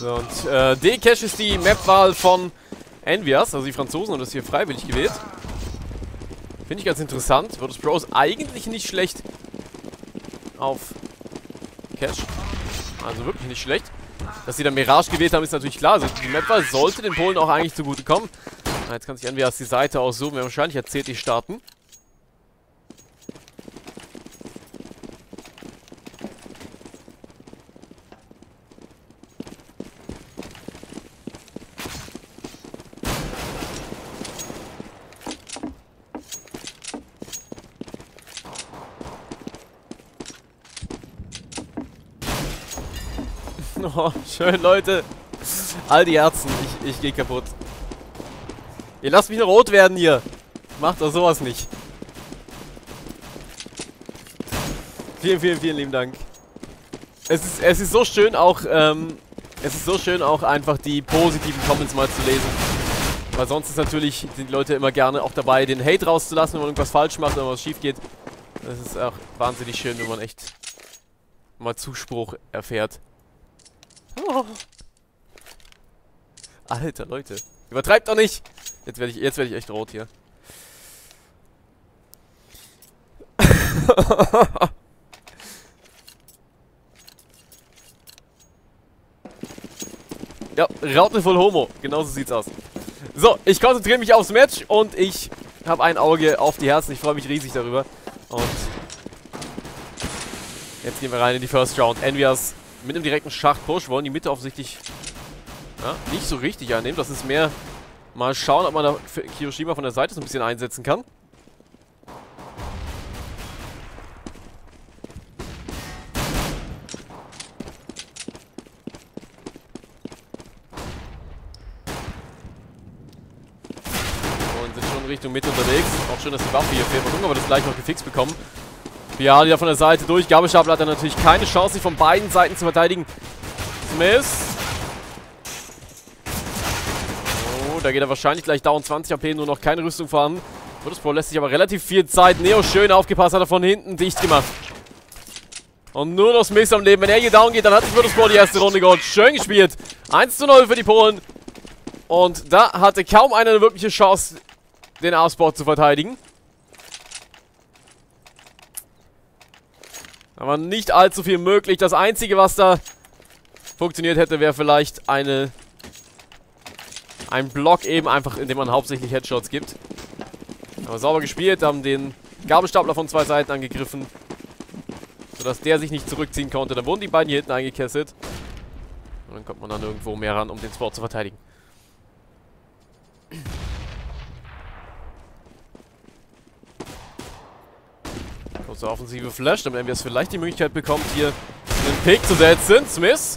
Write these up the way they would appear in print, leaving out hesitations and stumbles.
So, und D-Cash ist die Map-Wahl von Envious, also die Franzosen haben das hier freiwillig gewählt. Finde ich ganz interessant. Virtus Pro ist eigentlich nicht schlecht auf Cash. Also wirklich nicht schlecht. Dass sie dann Mirage gewählt haben, ist natürlich klar. Also die Map-Wahl sollte den Polen auch eigentlich zugutekommen. Jetzt kann sich Envious die Seite aussuchen. Wir haben wahrscheinlich jetzt CT starten. Oh, schön, Leute. All die Herzen. Ich gehe kaputt. Ihr lasst mich nur rot werden hier. Macht doch sowas nicht. Vielen, vielen, vielen lieben Dank. Es ist so schön auch, einfach die positiven Comments mal zu lesen. Weil sonst ist natürlich, sind die Leute immer gerne auch dabei, den Hate rauszulassen, wenn man irgendwas falsch macht oder was schief geht. Das ist auch wahnsinnig schön, wenn man echt mal Zuspruch erfährt. Oh. Alter, Leute. Übertreibt doch nicht! Jetzt werde ich echt rot hier. Ja, Raute voll Homo. Genauso sieht's aus. So, ich konzentriere mich aufs Match und ich habe ein Auge auf die Herzen. Ich freue mich riesig darüber. Und jetzt gehen wir rein in die First Round. Envious mit einem direkten Schacht-Push wollen die Mitte offensichtlich nicht so richtig annehmen. Das ist mehr mal schauen, ob man da Kiyoshima von der Seite so ein bisschen einsetzen kann. Und sind schon Richtung Mitte unterwegs. Auch schön, dass die Waffe hier fehlt. Mal gucken, ob wir das gleich noch gefixt bekommen. Ja, die da von der Seite durch. Gabelstapler hat er natürlich keine Chance, sich von beiden Seiten zu verteidigen. Smith. Oh, da geht er wahrscheinlich gleich down. 20 AP, nur noch keine Rüstung vorhanden. Virtus Pro lässt sich aber relativ viel Zeit. Neo schön aufgepasst, hat er von hinten dicht gemacht. Und nur noch Smith am Leben. Wenn er hier down geht, dann hat sich Virtus Pro die erste Runde geholt. Schön gespielt. 1:0 für die Polen. Und da hatte kaum einer eine wirkliche Chance, den A-Spot zu verteidigen. Aber nicht allzu viel möglich. Das Einzige, was da funktioniert hätte, wäre vielleicht ein Block eben, einfach indem man hauptsächlich Headshots gibt. Aber sauber gespielt, haben den Gabelstapler von zwei Seiten angegriffen, sodass der sich nicht zurückziehen konnte. Dann wurden die beiden hier hinten eingekesselt. Und dann kommt man dann irgendwo mehr ran, um den Spot zu verteidigen. Kurze offensive Flash, damit Envious vielleicht die Möglichkeit bekommt, hier einen Pick zu setzen. Smith.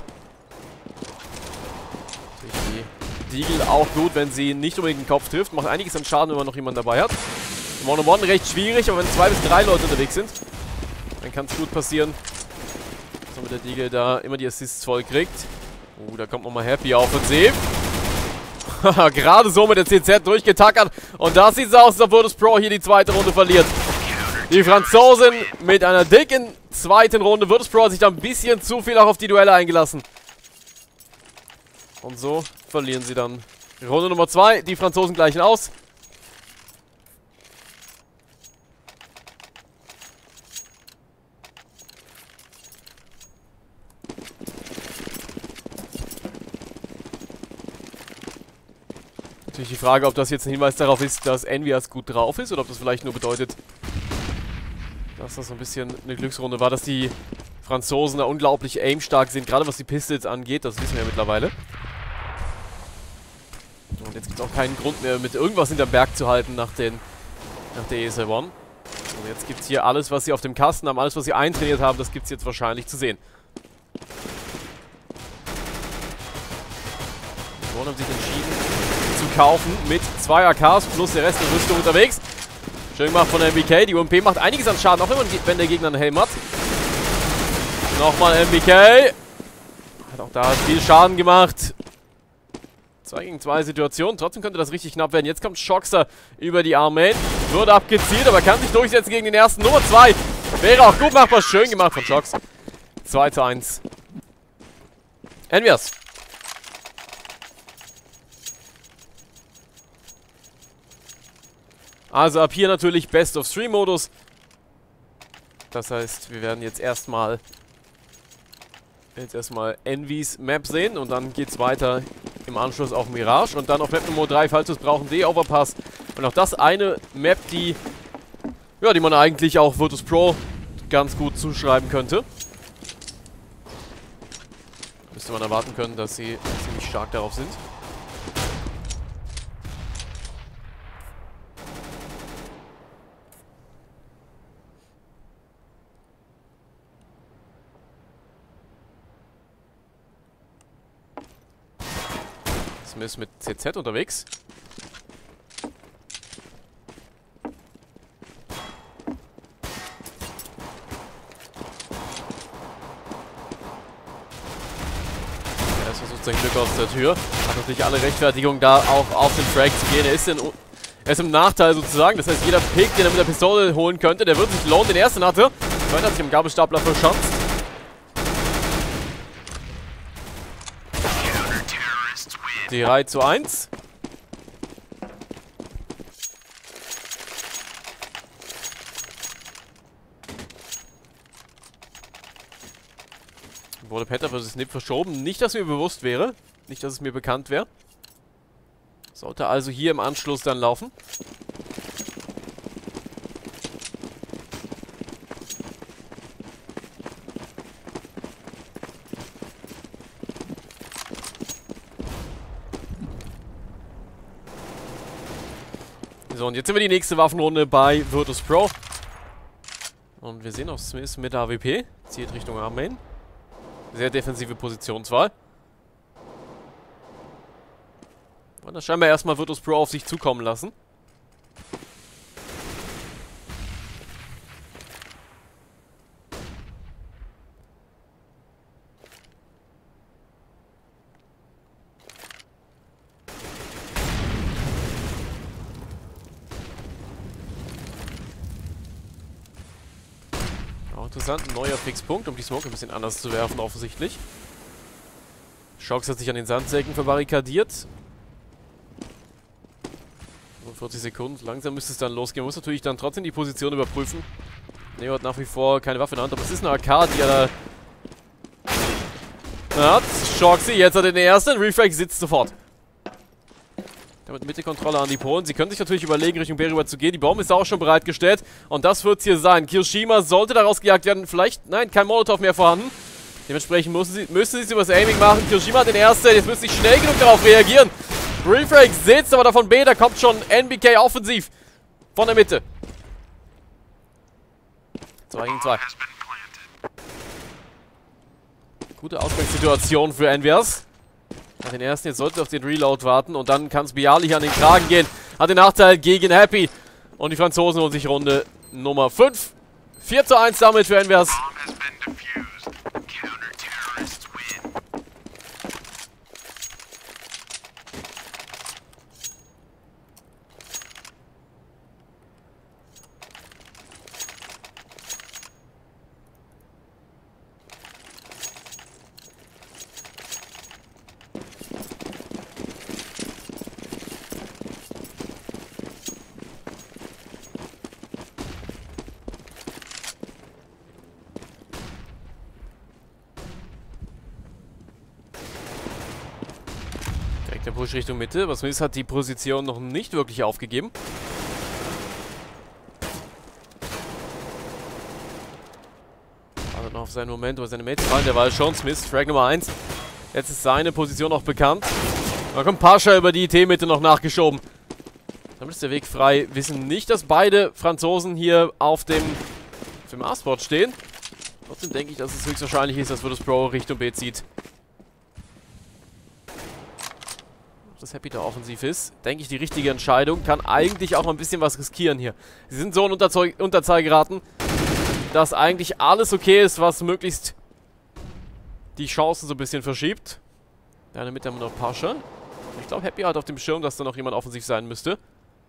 Die Deagle auch gut, wenn sie nicht unbedingt den Kopf trifft. Macht einiges an Schaden, wenn man noch jemanden dabei hat. One-on-one recht schwierig, aber wenn 2 bis 3 Leute unterwegs sind, dann kann es gut passieren, dass man mit der Deagle da immer die Assists voll kriegt. Da kommt nochmal Happy offensiv. Gerade so mit der CZ durchgetackert. Und da sieht es aus, als ob Virtus Pro hier die zweite Runde verliert. Die Franzosen mit einer dicken zweiten Runde. Virtus Pro hat sich da ein bisschen zu viel auch auf die Duelle eingelassen. Und so verlieren sie dann Runde Nummer 2. Die Franzosen gleichen aus. Natürlich die Frage, ob das jetzt ein Hinweis darauf ist, dass Envious gut drauf ist oder ob das vielleicht nur bedeutet, dass das so ein bisschen eine Glücksrunde war, dass die Franzosen da unglaublich aimstark sind, gerade was die Pistols angeht, das wissen wir ja mittlerweile. Und jetzt gibt es auch keinen Grund mehr, mit irgendwas hinterm Berg zu halten nach der ESL One. Und jetzt gibt es hier alles, was sie auf dem Kasten haben, alles, was sie eintrainiert haben, das gibt es jetzt wahrscheinlich zu sehen. Die One haben sich entschieden zu kaufen mit 2 AKs plus der Rest der Rüstung unterwegs. Schön gemacht von der MBK. Die UMP macht einiges an Schaden, auch wenn der Gegner einen Helm hat. Nochmal MBK. Hat auch da viel Schaden gemacht. 2 gegen 2 Situation. Trotzdem könnte das richtig knapp werden. Jetzt kommt Shoxer über die Armeen. Wird abgezielt, aber kann sich durchsetzen gegen den ersten. Nummer 2. Wäre auch gut machbar. Schön gemacht von Shox. 2:1. Envious. Also ab hier natürlich Best-of-3-Modus. Das heißt, wir werden jetzt erstmal Envys Map sehen und dann geht es weiter im Anschluss auf Mirage und dann auf Map Nummer 3, falls wir es brauchen, D-Overpass. Und auch das eine Map, die man eigentlich auch Virtus Pro ganz gut zuschreiben könnte. Müsste man erwarten können, dass sie ziemlich stark darauf sind. Smith mit CZ unterwegs. Er versucht sein Glück aus der Tür. Hat natürlich alle Rechtfertigung da auch auf den Frag zu gehen. Er ist im Nachteil sozusagen. Das heißt, jeder Pick, den er mit der Pistole holen könnte, der würde sich lohnen. Den ersten hatte. Der zweite hat sich im Gabelstapler verschanzt. Die 3:1. Wurde Petter vs. Snip verschoben. Nicht, dass mir bewusst wäre. Nicht, dass es mir bekannt wäre. Sollte also hier im Anschluss dann laufen. So, und jetzt sind wir die nächste Waffenrunde bei Virtus Pro. Und wir sehen auch Smith mit AWP. Zielt Richtung A-Main. Sehr defensive Positionswahl. Und das scheinbar erstmal Virtus Pro auf sich zukommen lassen. Interessant, ein neuer Fixpunkt, um die Smoke ein bisschen anders zu werfen, offensichtlich. Shox hat sich an den Sandsäcken verbarrikadiert. 45 Sekunden, langsam müsste es dann losgehen. Man muss natürlich dann trotzdem die Position überprüfen. Neo hat nach wie vor keine Waffe in der Hand, aber es ist eine AK, die er da hat. Shoxy, jetzt hat er den ersten. Refrag sitzt sofort. Damit Mitte-Kontrolle an die Polen. Sie können sich natürlich überlegen, Richtung B rüber zu gehen. Die Bombe ist auch schon bereitgestellt. Und das wird es hier sein. Kirishima sollte daraus gejagt werden. Vielleicht, nein, kein Molotov mehr vorhanden. Dementsprechend müssen sie es übers Aiming machen. Kirishima hat den ersten. Jetzt müssen sie schnell genug darauf reagieren. Refrag sitzt aber davon B. Da kommt schon NBK offensiv. Von der Mitte. 2 gegen 2. Gute Ausgangssituation für Envias. Hat den ersten, jetzt sollte er auf den Reload warten und dann kann es Bialy hier an den Kragen gehen. Hat den Nachteil gegen Happy. Und die Franzosen holen sich Runde Nummer 5. 4:1 damit für Envias. Der Push Richtung Mitte, aber Smith hat die Position noch nicht wirklich aufgegeben. Wartet noch auf seinen Moment, aber seine Mates fallen, der war schon Smith, Frag Nummer 1. Jetzt ist seine Position auch bekannt. Da kommt Pascha über die IT-Mitte noch nachgeschoben. Damit ist der Weg frei. Wissen nicht, dass beide Franzosen hier auf dem A-Spot stehen. Trotzdem denke ich, dass es höchstwahrscheinlich ist, dass Virtus Pro Richtung B zieht. Dass Happy da offensiv ist, denke ich, die richtige Entscheidung. Kann eigentlich auch noch ein bisschen was riskieren hier. Sie sind so in Unterzahl geraten, dass eigentlich alles okay ist, was möglichst die Chancen so ein bisschen verschiebt. Da in der Mitte haben wir noch Pascha. Ich glaube, Happy hat auf dem Schirm, dass da noch jemand offensiv sein müsste.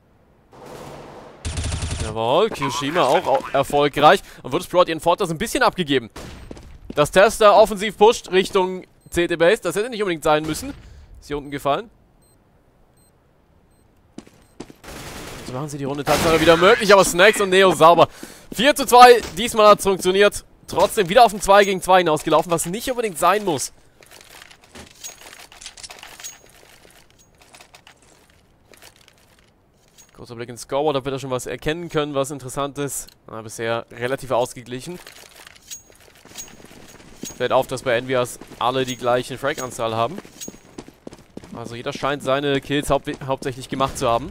Jawohl, Kirishima auch erfolgreich. Und Virtus Pro hat ihren Vorteil so ein bisschen abgegeben. Dass Tester offensiv pusht Richtung CT Base, das hätte nicht unbedingt sein müssen. Ist hier unten gefallen. So machen sie die Runde tatsächlich wieder möglich, aber Snacks und Neo sauber. 4:2, diesmal hat es funktioniert. Trotzdem wieder auf ein 2 gegen 2 hinausgelaufen, was nicht unbedingt sein muss. Kurzer Blick ins Scoreboard, ob wir da schon was erkennen können, was interessant ist. Na, bisher relativ ausgeglichen. Fällt auf, dass bei Envias alle die gleiche Frag-Anzahl haben. Also jeder scheint seine Kills hauptsächlich gemacht zu haben.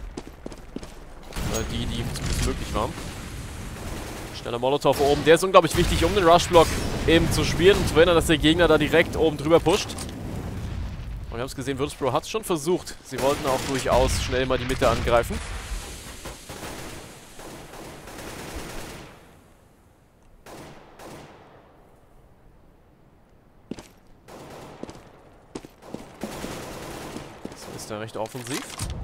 Die zumindest möglich waren. Schneller Molotov oben. Der ist unglaublich wichtig, um den Rush-Block eben zu spielen und zu verhindern, dass der Gegner da direkt oben drüber pusht. Und wir haben es gesehen, Virtus.pro hat es schon versucht. Sie wollten auch durchaus schnell mal die Mitte angreifen. So ist er recht offensiv.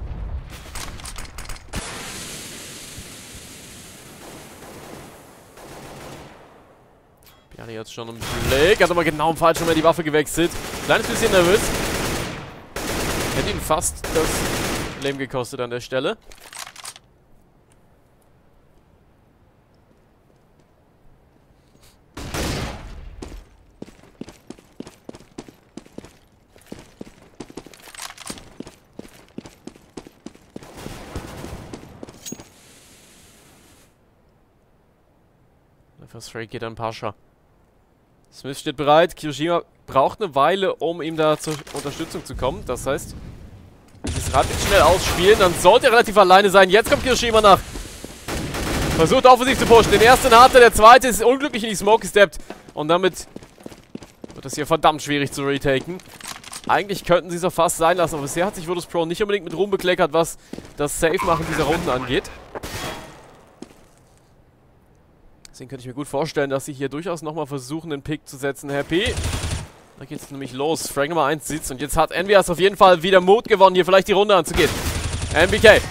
Bialy jetzt schon im Blick, hat aber genau im falschen Moment die Waffe gewechselt. Kleines bisschen nervös. Hätte ihn fast das Leben gekostet an der Stelle. Der First Rate geht an Pascha. Smith steht bereit. Kiyoshima braucht eine Weile, um ihm da zur Unterstützung zu kommen. Das heißt, das Rad jetzt schnell ausspielen, dann sollte er relativ alleine sein. Jetzt kommt Kiyoshima nach. Versucht offensiv zu pushen. Den ersten hat er, der zweite ist unglücklich in die Smoke gesteppt. Und damit wird das hier verdammt schwierig zu retaken. Eigentlich könnten sie es auch fast sein lassen, aber bisher hat sich Virtus.pro nicht unbedingt mit Ruhm bekleckert, was das Safe-Machen dieser Runden angeht. Deswegen könnte ich mir gut vorstellen, dass sie hier durchaus nochmal versuchen, den Pick zu setzen. Happy. Da geht es nämlich los. Frag Nummer 1 sitzt und jetzt hat Envias auf jeden Fall wieder Mut gewonnen, hier vielleicht die Runde anzugehen. MBK.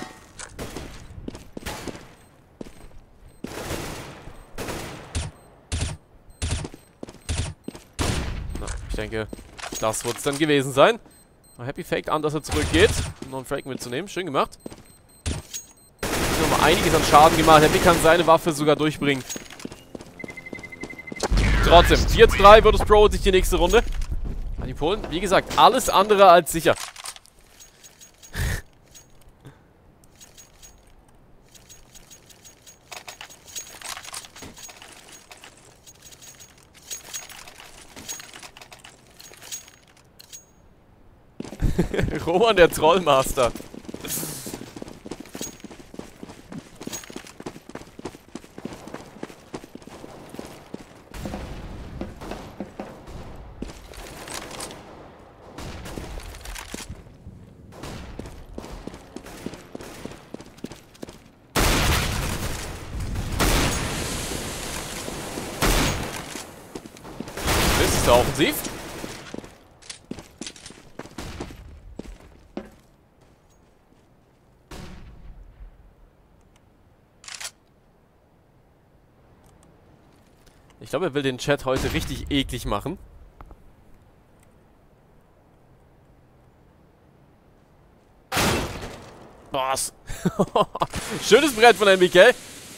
Na, ich denke, das wird es dann gewesen sein. Happy faked an, dass er zurückgeht, um noch einen Frag mitzunehmen. Schön gemacht. Nochmal einiges an Schaden gemacht. Happy kann seine Waffe sogar durchbringen. Trotzdem, 4:3 Virtus.pro sich die nächste Runde. Die Polen, wie gesagt, alles andere als sicher. Roman, der Trollmaster. Das ist offensiv. Ich glaube, er will den Chat heute richtig eklig machen. Was? Schönes Brett von MBK.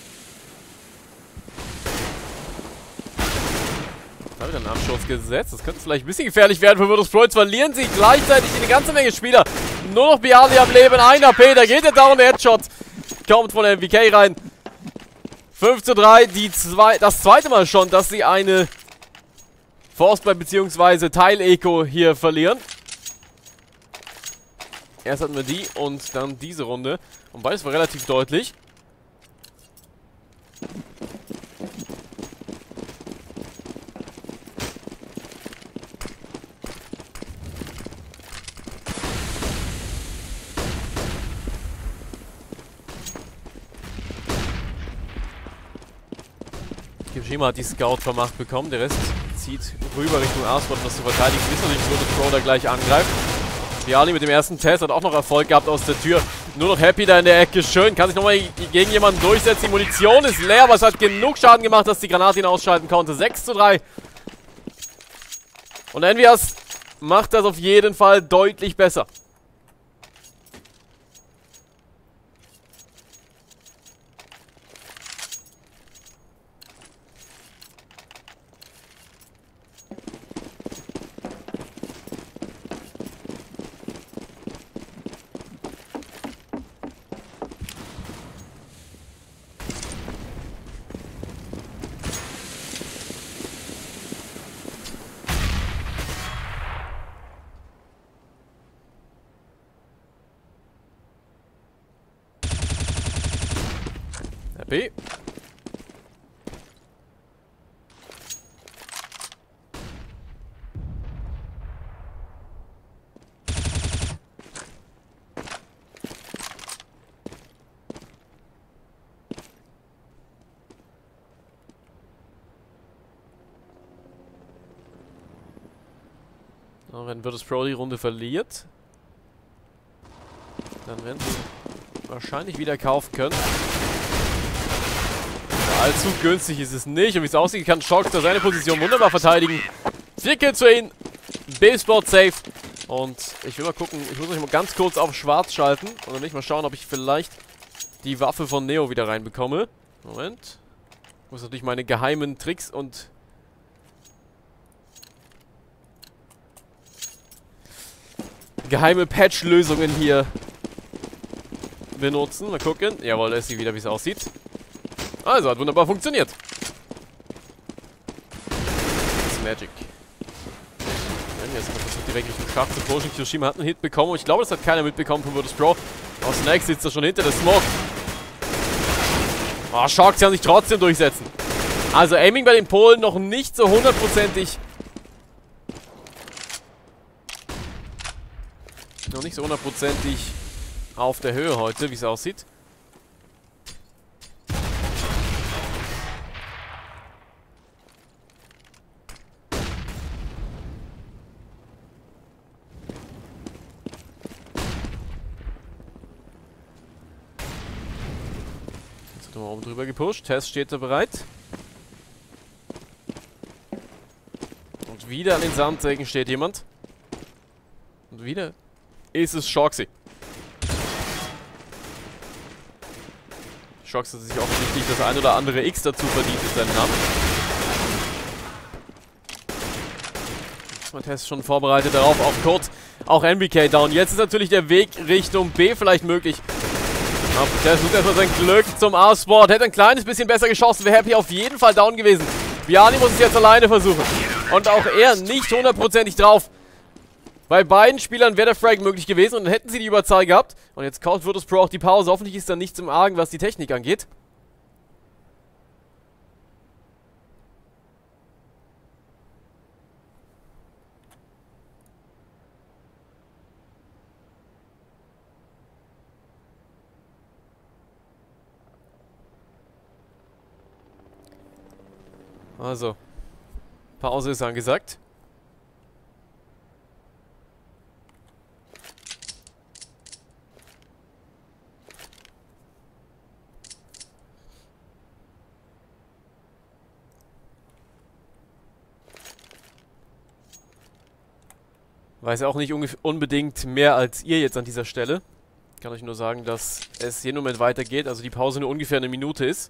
Da wird ein Abschuss gesetzt. Das könnte vielleicht ein bisschen gefährlich werden für Virtus.pro. Jetzt verlieren sie gleichzeitig eine ganze Menge Spieler. Nur noch Bialy am Leben. 1 AP. Da geht der Down. Der Headshot kommt von MBK rein. 5:3. Das zweite Mal schon, dass sie eine Forcebuy bzw. Teil-Eco hier verlieren. Erst hatten wir die und dann diese Runde. Und beides war relativ deutlich. Kiyoshima hat die Scout vermacht bekommen. Der Rest zieht rüber Richtung A-Spot, um das zu verteidigen. Wir wissen natürlich, dass Virtus.pro da gleich angreift. Bialy mit dem ersten Test hat auch noch Erfolg gehabt aus der Tür. Nur noch Happy da in der Ecke. Schön, kann sich nochmal gegen jemanden durchsetzen. Die Munition ist leer, aber es hat genug Schaden gemacht, dass die Granate ihn ausschalten konnte. 6:3. Und Envias macht das auf jeden Fall deutlich besser. AP. Wenn Virtus Pro die Runde verliert, dann werden sie wahrscheinlich wieder kaufen können. Allzu günstig ist es nicht. Und wie es aussieht, kann Shox da seine Position wunderbar verteidigen. 4 Kills für ihn. B-Spot safe. Und ich will mal gucken, ich muss mich mal ganz kurz auf schwarz schalten. Und dann will ich mal schauen, ob ich vielleicht die Waffe von Neo wieder reinbekomme. Moment. Ich muss natürlich meine geheimen Tricks und geheime Patch-Lösungen hier benutzen. Mal gucken. Jawohl, da ist sie wieder, wie es aussieht. Also, hat wunderbar funktioniert. Das ist Magic. Jetzt versucht direkt Richtung Schacht zu pushen. Kyoshima hat einen Hit bekommen. Und ich glaube, das hat keiner mitbekommen von Virtus Pro. Aus Snacks sitzt er schon hinter der Smoke. Oh, Shox kann sich trotzdem durchsetzen. Also, Aiming bei den Polen noch nicht so hundertprozentig. Noch nicht so hundertprozentig auf der Höhe heute, wie es aussieht. Jetzt wird mal oben drüber gepusht. Test steht da bereit. Und wieder an den Sandsäcken steht jemand. Und wieder ist es Shoxy. Shox hat sich offensichtlich das ein oder andere X dazu verdient in seinem Namen. Ist mein Test schon vorbereitet darauf, auf Kurt. Auch NBK down. Jetzt ist natürlich der Weg Richtung B vielleicht möglich. Aber der sucht erstmal sein Glück zum A-Sport. Hätte ein kleines bisschen besser geschossen, wäre Happy auf jeden Fall down gewesen. Viani muss es jetzt alleine versuchen. Und auch er nicht hundertprozentig drauf. Bei beiden Spielern wäre der Frag möglich gewesen und dann hätten sie die Überzahl gehabt. Und jetzt kaut Virtus Pro auch die Pause. Hoffentlich ist da nichts im Argen, was die Technik angeht. Also, Pause ist angesagt. Weiß auch nicht unbedingt mehr als ihr jetzt an dieser Stelle. Ich kann euch nur sagen, dass es jeden Moment weitergeht, also die Pause nur ungefähr eine Minute ist.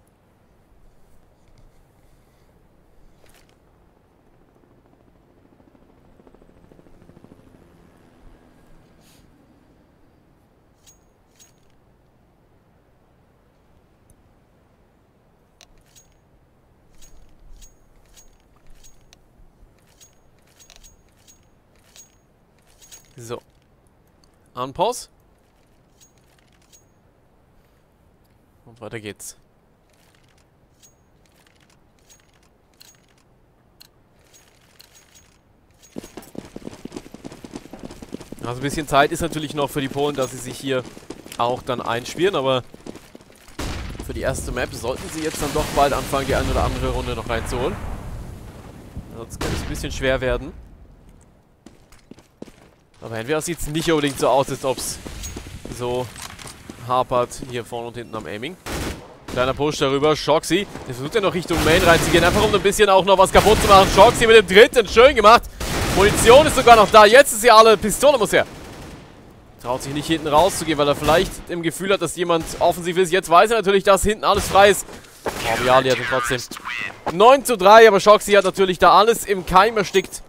So. Unpause. Und weiter geht's. Also ein bisschen Zeit ist natürlich noch für die Polen, dass sie sich hier auch dann einspielen, aber für die erste Map sollten sie jetzt dann doch bald anfangen, die eine oder andere Runde noch reinzuholen. Sonst könnte es ein bisschen schwer werden. Aber entweder sieht es nicht unbedingt so aus, als ob es so hapert hier vorne und hinten am Aiming. Kleiner Push darüber, Shoxy. Der versucht ja noch Richtung Main reinzugehen, einfach um ein bisschen auch noch was kaputt zu machen. Shoxy mit dem dritten, schön gemacht. Munition ist sogar noch da, jetzt ist sie alle, Pistole muss her. Traut sich nicht hinten rauszugehen, weil er vielleicht im Gefühl hat, dass jemand offensiv ist. Jetzt weiß er natürlich, dass hinten alles frei ist. Aber Viali hat ihn trotzdem. 9:3, aber Shoxy hat natürlich da alles im Keim erstickt.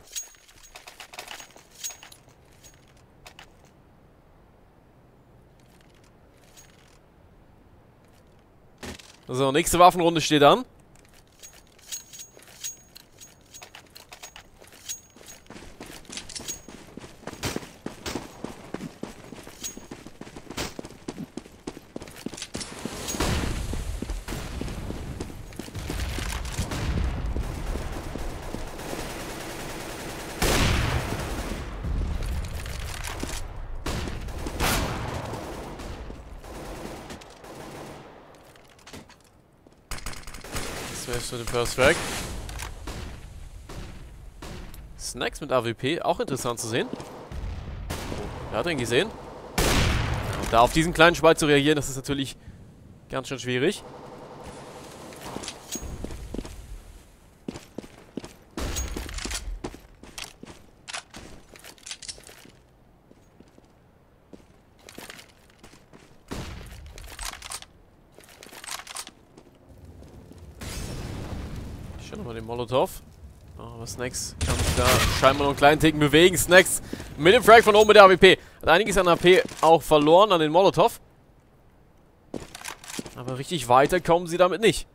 So, nächste Waffenrunde steht an. Das wäre für den First Frag. Snacks mit AWP, auch interessant zu sehen. Oh, wer hat ihn gesehen? Ja, und da auf diesen kleinen Spalt zu reagieren, das ist natürlich ganz schön schwierig. Ich schau nochmal den Molotov. Aber Snacks kann sich da scheinbar noch einen kleinen Ticken bewegen. Snacks mit dem Frag von oben mit der AWP. Hat einiges an AP auch verloren an den Molotov. Aber richtig weiter kommen sie damit nicht.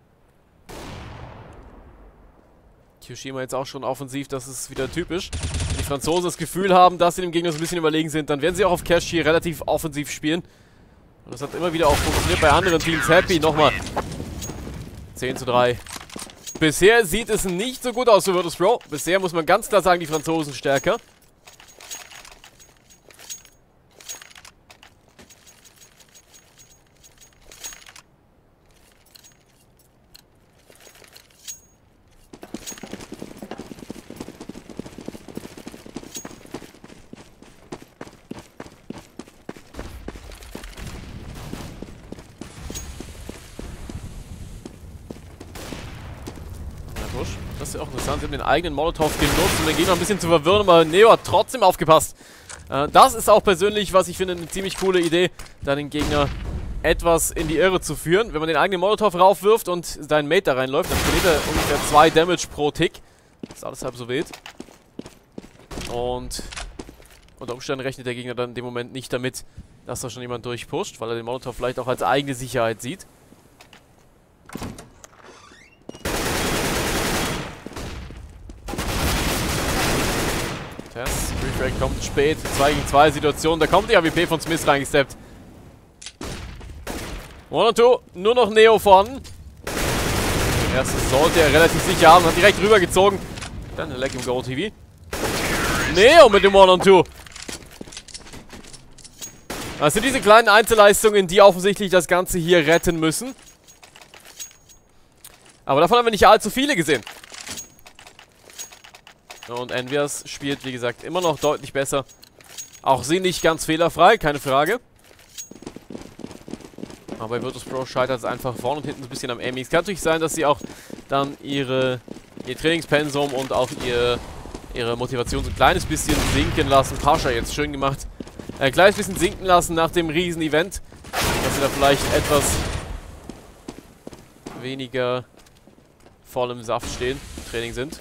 Kyoshima jetzt auch schon offensiv, das ist wieder typisch. Wenn die Franzosen das Gefühl haben, dass sie dem Gegner so ein bisschen überlegen sind, dann werden sie auch auf Cash hier relativ offensiv spielen. Und das hat immer wieder auch funktioniert bei anderen Teams. Happy nochmal. 10:3. Bisher sieht es nicht so gut aus für Virtus.pro. Bisher muss man ganz klar sagen, die Franzosen stärker. Das ist ja auch interessant. Sie haben den eigenen Molotov genutzt, um den Gegner ein bisschen zu verwirren, aber Neo hat trotzdem aufgepasst. Das ist auch persönlich, was ich finde, eine ziemlich coole Idee, da den Gegner etwas in die Irre zu führen. Wenn man den eigenen Molotov raufwirft und sein Mate da reinläuft, dann verliert er ungefähr 2 Damage pro Tick. Das ist alles halb so wild. Und unter Umständen rechnet der Gegner dann in dem Moment nicht damit, dass da schon jemand durchpusht, weil er den Molotov vielleicht auch als eigene Sicherheit sieht. Refrag kommt spät. 2 gegen 2 Situation. Da kommt die AWP von Smith reingesteppt. 1 und 2. Nur noch Neo vorne. Den ersten sollte er relativ sicher haben. Hat direkt rübergezogen. Dann ein Leck im Go TV. Neo mit dem 1 und 2. Das sind diese kleinen Einzelleistungen, die offensichtlich das Ganze hier retten müssen. Aber davon haben wir nicht allzu viele gesehen. Und Envias spielt, wie gesagt, immer noch deutlich besser. Auch sie nicht ganz fehlerfrei, keine Frage. Aber bei Virtus.pro scheitert es einfach vorne und hinten so ein bisschen am Aiming. Es kann natürlich sein, dass sie auch dann ihr Trainingspensum und auch ihre Motivation so ein kleines bisschen sinken lassen. Pascha jetzt schön gemacht. Ein kleines bisschen sinken lassen nach dem Riesen-Event. Dass sie da vielleicht etwas weniger voll im Saft stehen, im Training sind.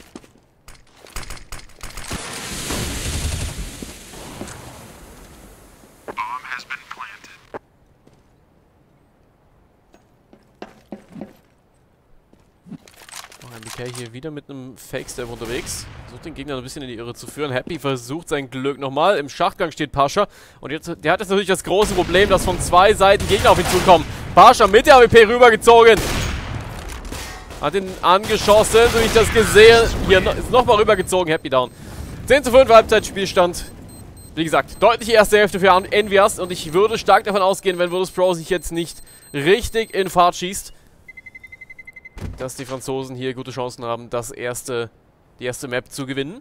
MBK hier wieder mit einem Fake-Step unterwegs. Versucht den Gegner ein bisschen in die Irre zu führen. Happy versucht sein Glück nochmal. Im Schachtgang steht Pascha. Und jetzt, der hat jetzt natürlich das große Problem, dass von 2 Seiten Gegner auf ihn zukommen. Pascha mit der AWP rübergezogen. Hat ihn angeschossen, so wie ich das gesehen. Hier ist nochmal rübergezogen. Happy down. 10:5 Halbzeitspielstand. Wie gesagt, deutliche erste Hälfte für Envias. Und ich würde stark davon ausgehen, wenn Virtus.pro sich jetzt nicht richtig in Fahrt schießt, dass die Franzosen hier gute Chancen haben, die erste Map zu gewinnen.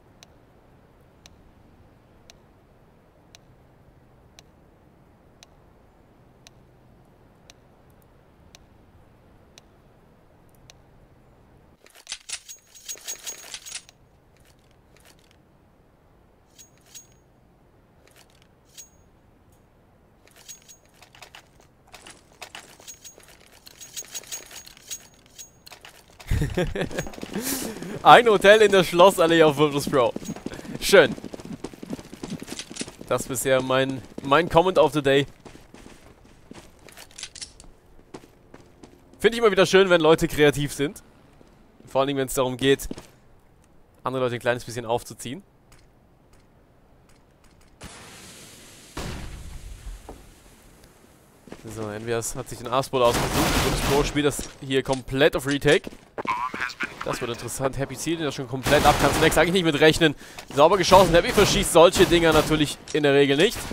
Ein Hotel in der Schlossallee auf Virtus.pro. Schön. Das ist bisher mein Comment of the Day. Finde ich immer wieder schön, wenn Leute kreativ sind. Vor allem, wenn es darum geht, andere Leute ein kleines bisschen aufzuziehen. So, Envias hat sich den A-Spot ausgesucht. Virtus.pro spielt das hier komplett auf Retake. Das wird interessant. Happy zielt ihn ja schon komplett ab. Kannst Next eigentlich nicht mit rechnen. Sauber geschossen. Happy verschießt solche Dinger natürlich in der Regel nicht.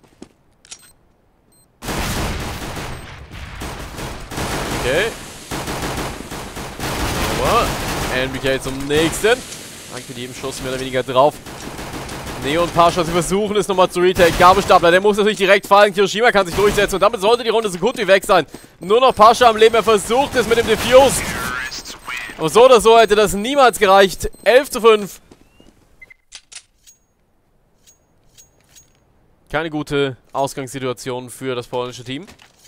Okay. NBK zum nächsten. Dank mit jedem Schuss mehr oder weniger drauf. Neo und Pascha, sie versuchen es nochmal zu retake. Gabelstapler, der muss natürlich direkt fallen. Kiyoshima kann sich durchsetzen und damit sollte die Runde so gut wie weg sein. Nur noch Pascha am Leben, er versucht es mit dem Diffuse. Aber so oder so hätte das niemals gereicht. 11:5. Keine gute Ausgangssituation für das polnische Team.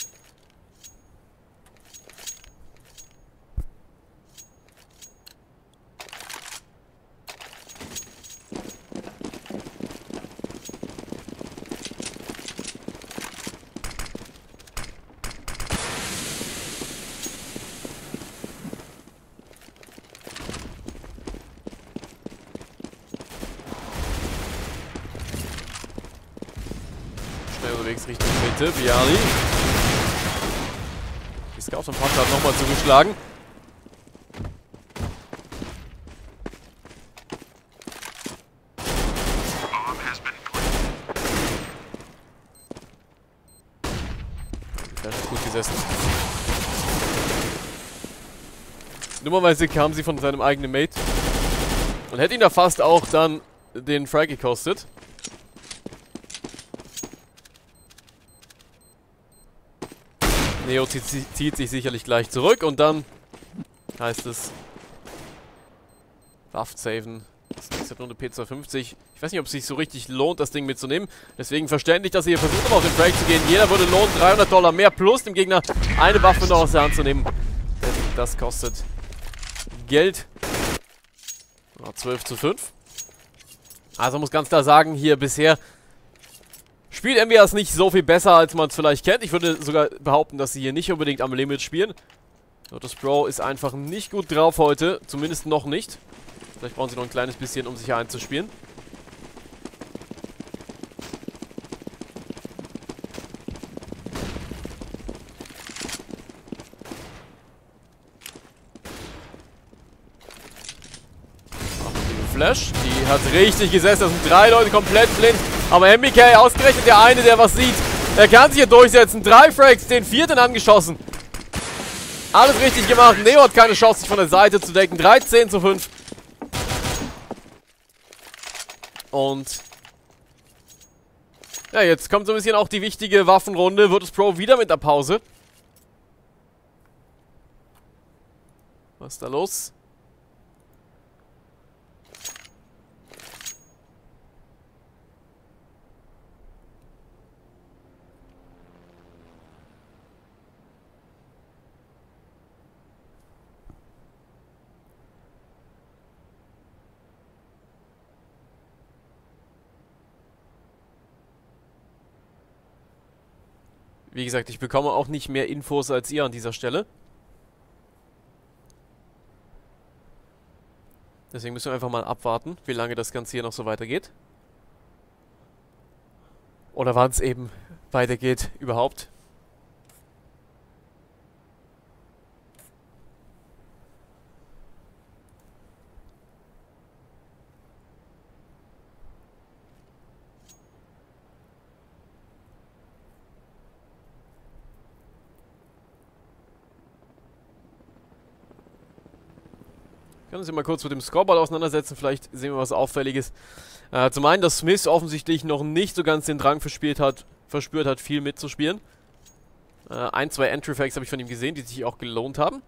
Unterwegs Richtung Mitte, Bialy. Die Scout von Pascha hat nochmal zugeschlagen. Die Flasche ist gut gesessen. Dummerweise kam sie von seinem eigenen Mate. Und hätte ihn da fast auch dann den Frag gekostet. Neo zieht sich sicherlich gleich zurück und dann heißt es Waffen saven. Das nächste Runde P250. Ich weiß nicht, ob es sich so richtig lohnt, das Ding mitzunehmen. Deswegen verständlich, dass ihr versucht, auf den Frag zu gehen. Jeder würde lohnen, $300 mehr plus dem Gegner eine Waffe noch aus der Hand zu nehmen. Denn das kostet Geld. 12:5. Also muss ganz klar sagen, hier bisher spielt MWS nicht so viel besser, als man es vielleicht kennt. Ich würde sogar behaupten, dass sie hier nicht unbedingt am Limit spielen. Virtus.pro ist einfach nicht gut drauf heute. Zumindest noch nicht. Vielleicht brauchen sie noch ein kleines bisschen, um sich hier einzuspielen. Flash, die hat richtig gesessen. Das sind 3 Leute komplett blind. Aber MBK, ausgerechnet der eine, der was sieht. Er kann sich hier durchsetzen. 3 Frags, den 4. angeschossen. Alles richtig gemacht. Neo hat keine Chance, sich von der Seite zu decken. 13:5. Und ja, jetzt kommt so ein bisschen auch die wichtige Waffenrunde. Virtus.pro wieder mit der Pause. Was ist da los? Wie gesagt, ich bekomme auch nicht mehr Infos als ihr an dieser Stelle. Deswegen müssen wir einfach mal abwarten, wie lange das Ganze hier noch so weitergeht. Oder wann es eben weitergeht überhaupt. Können uns mal kurz mit dem Scoreboard auseinandersetzen, vielleicht sehen wir was Auffälliges. Zum einen, dass Smith offensichtlich noch nicht so ganz den Drang verspürt hat, viel mitzuspielen. 1, 2 Entry-Facts habe ich von ihm gesehen, die sich auch gelohnt haben.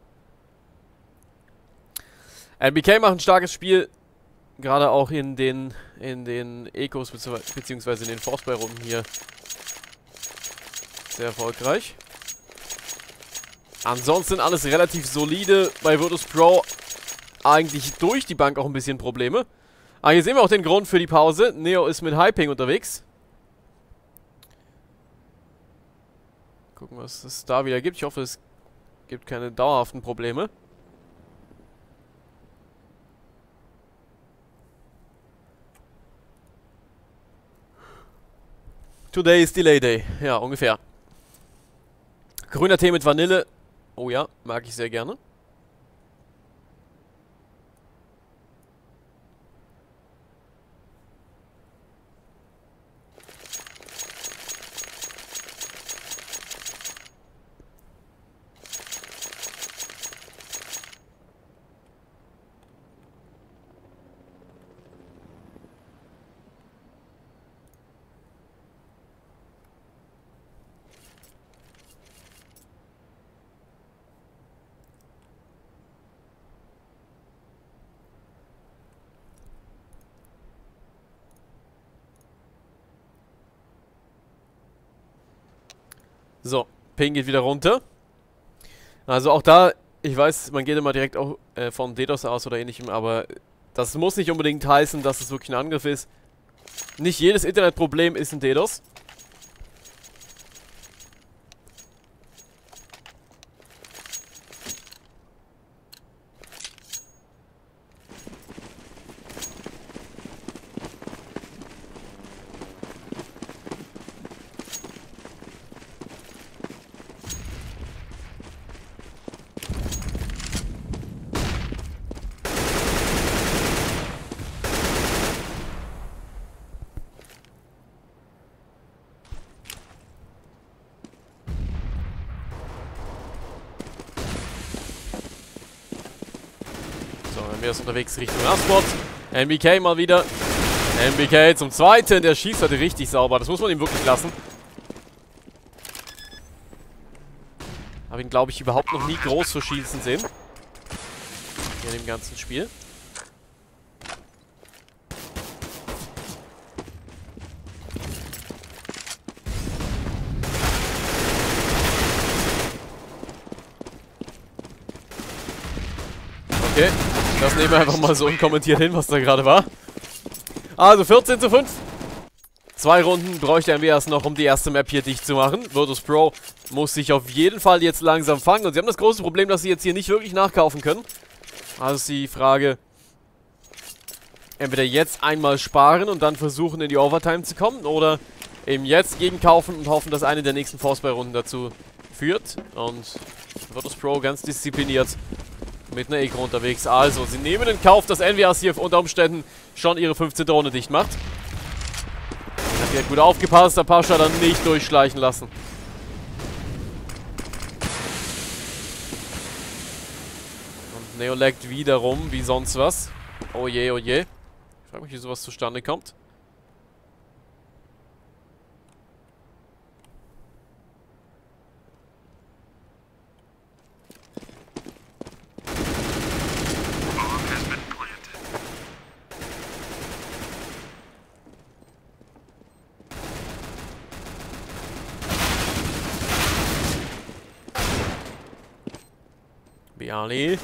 NBK macht ein starkes Spiel, gerade auch in den Ecos beziehungsweise in den Force-Buy-Runden hier sehr erfolgreich. Ansonsten alles relativ solide bei Virtus.pro. Eigentlich durch die Bank auch ein bisschen Probleme. Aber hier sehen wir auch den Grund für die Pause. Neo ist mit High-Ping unterwegs. Gucken, was es da wieder gibt. Ich hoffe, es gibt keine dauerhaften Probleme. Today is Delay Day. Ja, ungefähr. Grüner Tee mit Vanille. Oh ja, mag ich sehr gerne. So, Ping geht wieder runter. Also auch da, ich weiß, man geht immer direkt auch von DDoS aus oder ähnlichem, aber das muss nicht unbedingt heißen, dass es wirklich ein Angriff ist. Nicht jedes Internetproblem ist ein DDoS. Wir sind unterwegs Richtung Asport. NBK mal wieder. NBK zum zweiten. Der schießt heute richtig sauber. Das muss man ihm wirklich lassen. Habe ihn, glaube ich, überhaupt noch nie groß verschießen sehen. Hier in dem ganzen Spiel. Okay. Das nehmen wir einfach mal so unkommentiert hin, was da gerade war. Also 14:5. 2 Runden bräuchte NWS noch, um die erste Map hier dicht zu machen. Virtus.pro muss sich auf jeden Fall jetzt langsam fangen. Und sie haben das große Problem, dass sie jetzt hier nicht wirklich nachkaufen können. Also ist die Frage, entweder jetzt einmal sparen und dann versuchen in die Overtime zu kommen. Oder eben jetzt gegenkaufen und hoffen, dass eine der nächsten Force-Buy-Runden dazu führt. Und Virtus.pro ganz diszipliniert mit einer Eco unterwegs. Also, sie nehmen in Kauf, dass NWS hier unter Umständen schon ihre 15. Runde dicht macht. Hat hier gut aufgepasst, der Pascha dann nicht durchschleichen lassen. Und Neo laggt wieder rum, wie sonst was. Oh je, oh je. Ich frage mich, wie sowas zustande kommt. Bialy.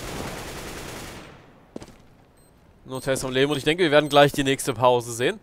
Nur Test am Leben und ich denke, wir werden gleich die nächste Pause sehen.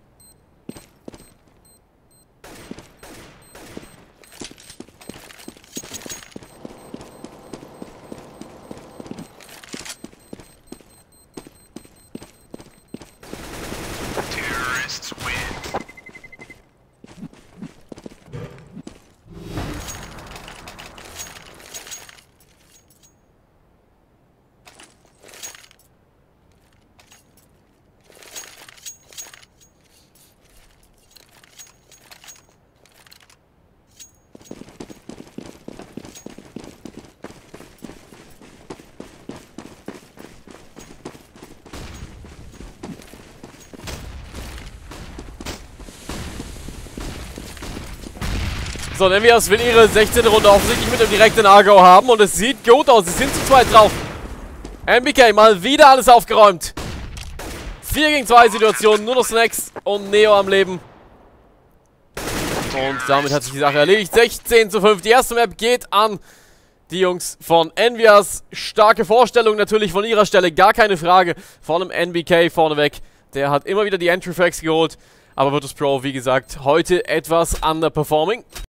So, NWS will ihre 16. Runde offensichtlich mit dem direkten Argo haben und es sieht gut aus. Sie sind zu zweit drauf. NBK mal wieder alles aufgeräumt. 4 gegen 2 Situation, nur noch Snacks und Neo am Leben. Und damit hat sich die Sache erledigt. 16:5. Die erste Map geht an die Jungs von NWS. Starke Vorstellung natürlich von ihrer Stelle, gar keine Frage. Vor allem NBK vorneweg. Der hat immer wieder die Entry-Frags geholt. Aber Virtus.pro, wie gesagt, heute etwas underperforming.